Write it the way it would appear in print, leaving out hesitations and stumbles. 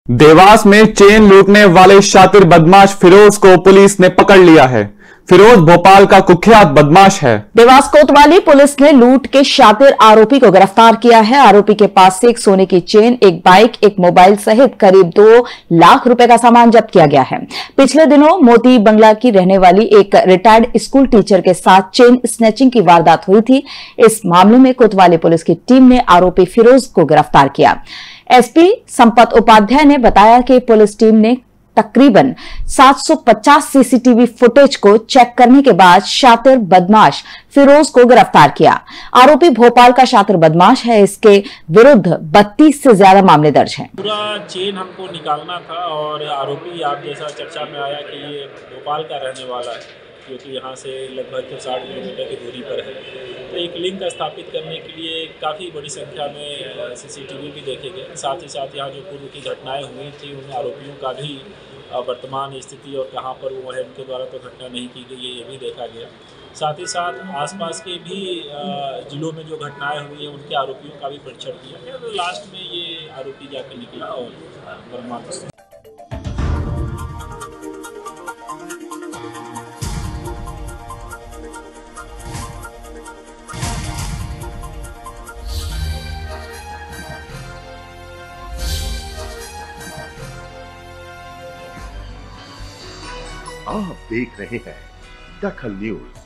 देवास में चेन लूटने वाले शातिर बदमाश फिरोज को पुलिस ने पकड़ लिया है। फिरोज भोपाल का कुख्यात बदमाश है। देवास कोतवाली पुलिस ने लूट के शातिर आरोपी को गिरफ्तार किया है। आरोपी के पास से एक सोने की चेन, एक बाइक, एक मोबाइल सहित करीब 2 लाख रुपए का सामान जब्त किया गया है। पिछले दिनों मोती बंगला की रहने वाली एक रिटायर्ड स्कूल टीचर के साथ चेन स्नैचिंग की वारदात हुई थी। इस मामले में कोतवाली पुलिस की टीम ने आरोपी फिरोज को गिरफ्तार किया। एसपी संपत उपाध्याय ने बताया कि पुलिस टीम ने तकरीबन 750 सीसीटीवी फुटेज को चेक करने के बाद शातिर बदमाश फिरोज को गिरफ्तार किया। आरोपी भोपाल का शातिर बदमाश है। इसके विरुद्ध 32 से ज्यादा मामले दर्ज हैं। पूरा चेन हमको निकालना था और आरोपी आप जैसा चर्चा में आया कि ये भोपाल का रहने वाला है, क्योंकि यहाँ से लगभग 60 किलोमीटर की दूरी पर है। तो एक लिंक स्थापित करने के लिए काफ़ी बड़ी संख्या में सीसीटीवी भी देखे गए। साथ ही साथ यहाँ जो पूर्व की घटनाएं हुई थी उन आरोपियों का भी वर्तमान स्थिति और कहाँ पर वो है उनके द्वारा तो घटना नहीं की गई है, ये भी देखा गया। साथ ही साथ आसपास के भी जिलों में जो घटनाएं हुई हैं उनके आरोपियों का भी परीक्षण किया गया। तो लास्ट में ये आरोपी जाकर निकला और बरामद। आप देख रहे हैं दखल न्यूज।